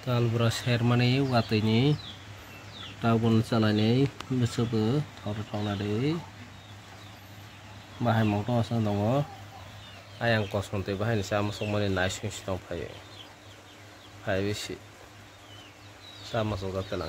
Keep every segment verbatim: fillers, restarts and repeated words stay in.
Tal beras Hermani waktu ini tahun sana ini mesebe harus orang ada bahan mangkok asal dong ayam kosong tu bahan sama semua ni nasi sedang pakai pakai besi sama sudah tenang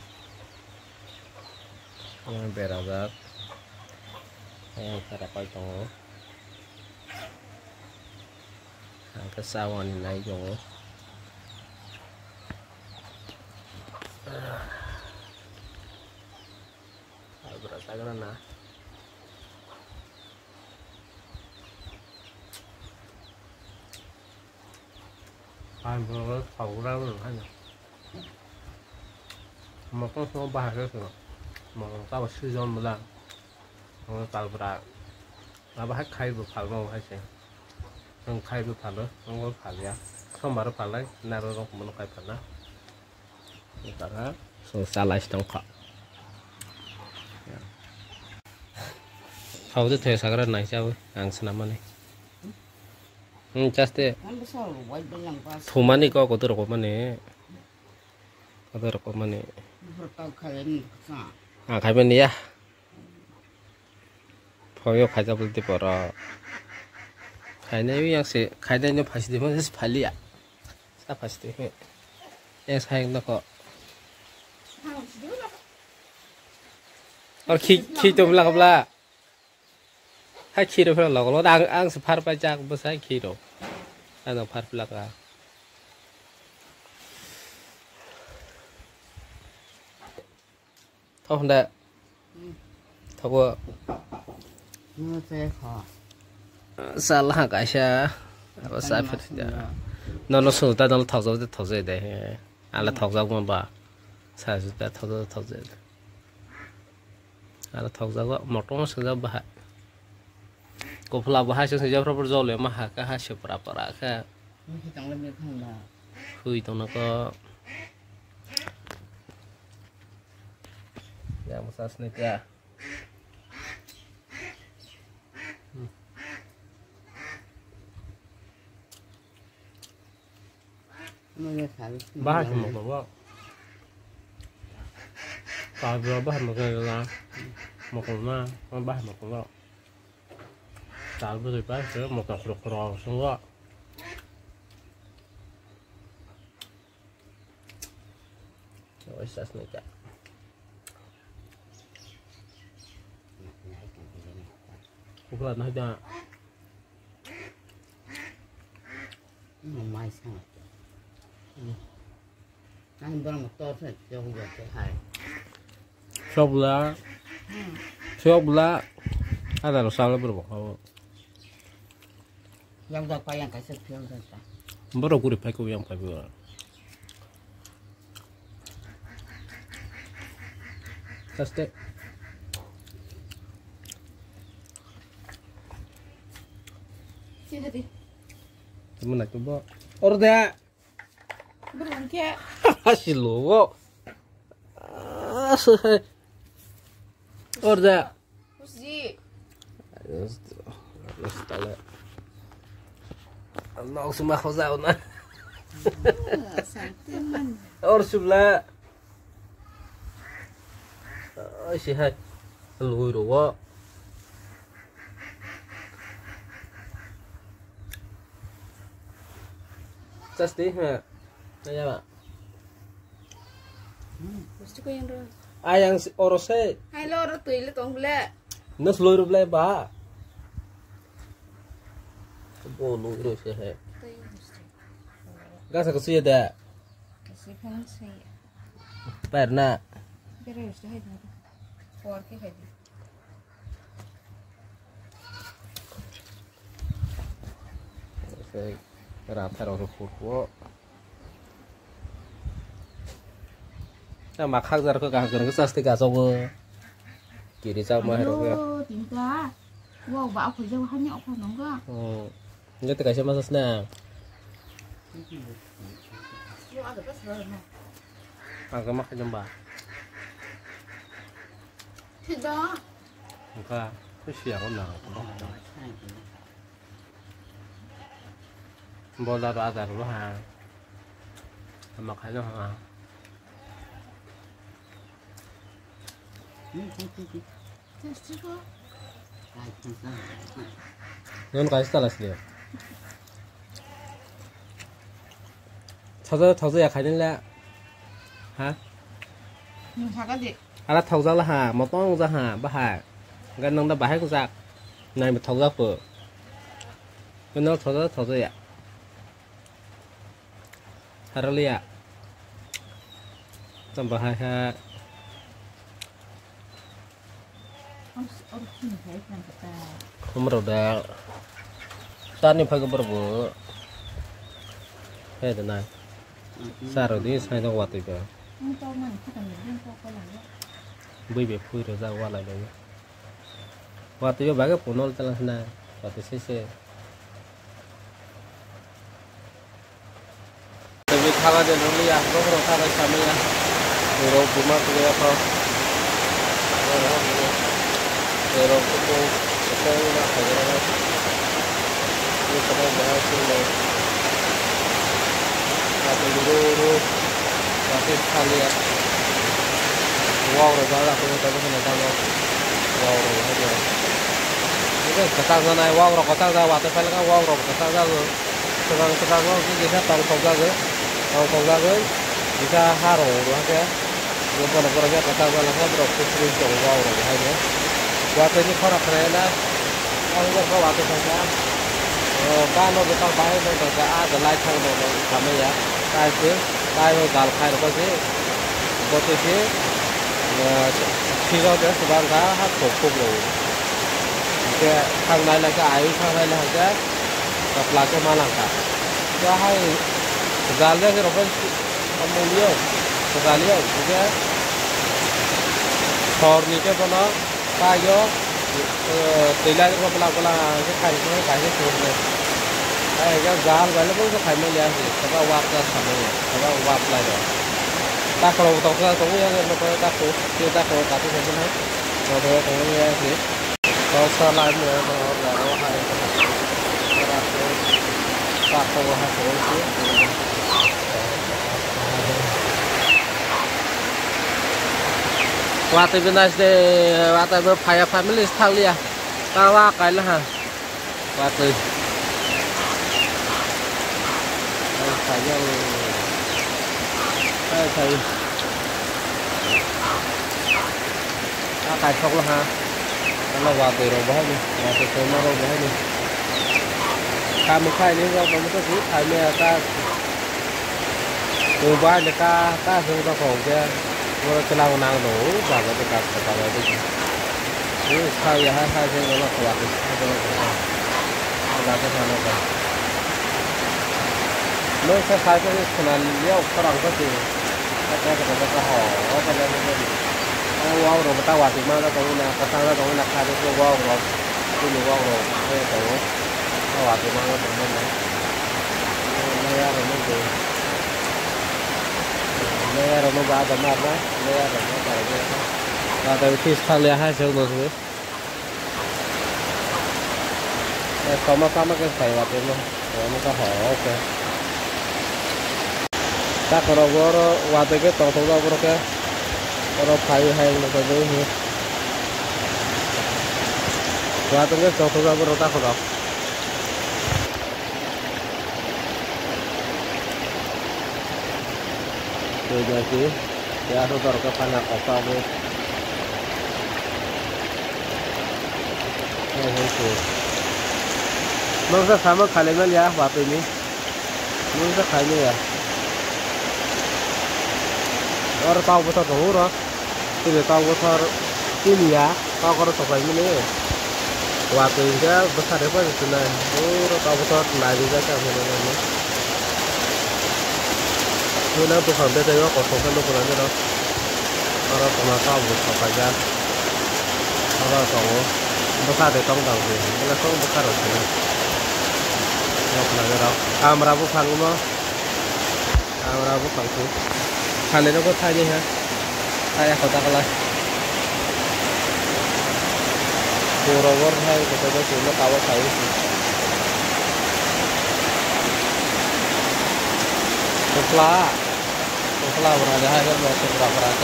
yang berazak yang sarapai dong yang kesawan ni naik dong berasa karena anh vừa thầu ra rồi anh mà có số ba cái rồi mà tao sử dụng một lần nó tao ra là ba khai được phải không hay sao không khai được phải đó không có phải ya không mà nó phải đấy nào nó cũng nó khai phải đó karena so salah sedang kok kau tu thầy sao cái này sao ang senama nih hmm caste thu mana kau kau tu rokok mana kau tu rokok mana ah khai mana ya pokoknya khai jauh lebih parah khai ni yang si khai ni yang pasti mana sih pali ya saya pasti yang saya nak kok और खी खी तो मिला कबला है खी तो फिर लग लो आंग आंग से फार पे जाक बस है खी तो आंग फार पे लगा थोड़ा हंडा थोड़ा salah कैसा अब साफ फिर जा नॉन नॉन सुनता नॉन थोड़ा तो थोड़ा दे आला थोड़ा कौन बा साथ सुनता थोड़ा थोड़ा ada tahu juga motor sudah bahak kau pula bahas saja berapa jauh le mah kah hasil berapa raka hui tu nak ya masa snik ya bahas motor apa kalau bahas motor lah một con ma con ba một con lọ tạo với người bác sẽ một cặp lục rò xong đó rồi sẽ này cả cũng là nói ra mai sang anh đang một to thôi cho bây giờ cái hai sop lá sop lá ada lo salah berapa yang udah payang kasih film saja baru aku dipakai kau yang pakai orang kaste sini tadi temen nak coba order berangkat hasil lo asal order Uzi Astaga Allah semua khazana santiman or sebelah oh sihat lui rồi tas tí hả đây nha bạn mesti kau yang dulu ayang orose hai lo orang tu ile tong bela nó lôi được lên bà bộ lôi rồi sẽ hết gak sakit sih ada kasih kan saya pernah beres dah itu keluar ke hadi saya rata orang kuat mà khác ra cái cả cái sao cái cả xong chỉ đi sao mà rồi tìm cá wow bảo phải dâu hai nhậu phải nóng cơ ừ nhất cái xem mà sao nè à cái mắt cái nhầm bà thì đó cái cái xẻo nào bò la ba giờ nó hà mà khai nó hả 테스트가 넌 가있어 알았어요 thầu thầu giờ khai đến lẽ hả nhưng sao cái gì à thầu ra là hà một con ra hà ba hà gần nông đã bãi con giặc này một thầu ra phở bên nó thầu ra thầu ra ạ hà ra li ạ tầm bờ hai ha ông ông nhìn thấy làm cái ta không bắt đầu đào ta nên phải có bắt đầu thế thế này sao rồi đi sai đâu qua tới giờ ông cho mình không cần những cái có làm đó bây giờ phui rồi ra qua lại rồi qua tới giờ bán cái phụ nô tên là thế này qua tới xe xe vì thằng anh nó đi à nó không thằng anh sao mới à rồi phụ mà tụi nó không rồi rồi cũng cũng cũng là phải rồi như cái này là xin rồi và từ từ từ và từ thang đi à wow rồi đó là tôi tôi không thể làm được wow rồi hết rồi cái cái tăng ra này wow rồi cái tăng ra và tôi phải là cái wow rồi cái tăng ra rồi cái tăng cái tăng nó cái gì hết tăng không ra rồi tăng không ra rồi thì ra hai rồi rồi cái nhưng mà nó cái cái tăng ra là không được cái free trồng wow rồi hay nữa và tôi như không được này là ông có có vào tôi phải ra ba nó bị tăng bảy nó được cả cái lại thằng nó làm gì á cái chứ cái nó gạo khai nó có gì có tôi chứ khi đó cái số ban giá hát phục phục rồi cái thằng này là cái ai thằng này là cái tập là cái mà làm cả cho hay gạo lên cái nó có ông mua nhiều gạo nhiều cái thor như cái nó ta vô tỷ lệ của nó là cái thành cái cái cái số này cái cái gạo cái nó cũng phải mấy lần thì các bạn quạt ra xong rồi các bạn quạt lại rồi ta kalau tao ra tao cũng nó có ta cũng chưa ta có ta cũng không hết rồi thôi tao nghe thì tao sao lại nữa nó là nó hay cái là ta không có hay rồi chứ qua tới bên này để qua tới bên phải family thang đi à ta qua cái là hả qua tới phải nhau thầy ta khai không là ha nó vào từ rồi bao nhiêu vào từ từ nó đâu bao nhiêu khai một khai nếu không có thứ khai mẹ ta từ ba để ta ta không ta khổ kia nó chỉ làm nàng đổ và nó ta ta ta lại đi nếu khai hai hai thế nó khổ thì nó là cái thằng nó nó sẽ khai cái này liệu có làm cái gì cái cái cái cái họ cái cái cái wow rồi người ta hoạt thì mà nó còn là cái tăng nó còn là khai cái wow rồi cái nhiều wow rồi cái tổ nó hoạt thì mà nó còn lên này này rồi nó gì này rồi nó ba tầm năm đấy này rồi nó phải cái và từ khi sang liền hai triệu rồi đấy có mà có mà cái phải hoạt thì mà nó có họ ok ta kalau goro waktu itu tahu tahu goro ke kalau kayu hay nó cái gì hết waktu itu tahu tahu goro ta kalau rồi giờ chứ ya tôi tahu ke panak apa bu ini itu mungkin sama kalian ya waktu ini mungkin kalian ya और ताऊ बता तो हो रहा तो ये ताऊ बता तीन या ताऊ करो तो भाई मैंने वाट तो इनका बता रहे पर इतना और ताऊ बता लाइव जाता है मैंने मैंने तो ना तो हम देते हैं को तो kan तो पुराने ना और तुम्हारा ताऊ बता भाई जा और ताऊ बता दे तोंग ताऊ दे मतलब तोंग बता रहा है ना अपना जरा कैमरा वो फांग में कैमरा वो फांग से खाने nó có thay đi ha thay họ ta lại cô robot hay cái cái cái nó tao phải cái lá Kalau berada hai kan mau seberapa berada.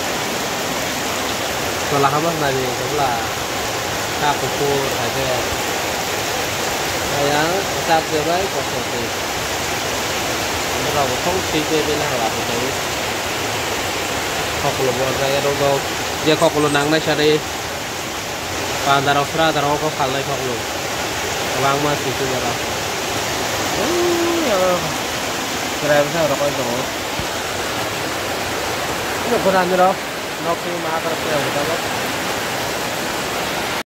Kalau hamba nanti kalau tak kukur aja. Yang tak sebaik kok seperti. Kalau không xí về bên nào là phải học luôn bọn này đâu đâu. Giờ học luôn nắng này sao đi. Và dar học ra dar học có phải lại học luôn. Vang mà xí xí ra. Kira bisa rokok itu. Ini ukuran itu, no kiri mahal terus ya, betul.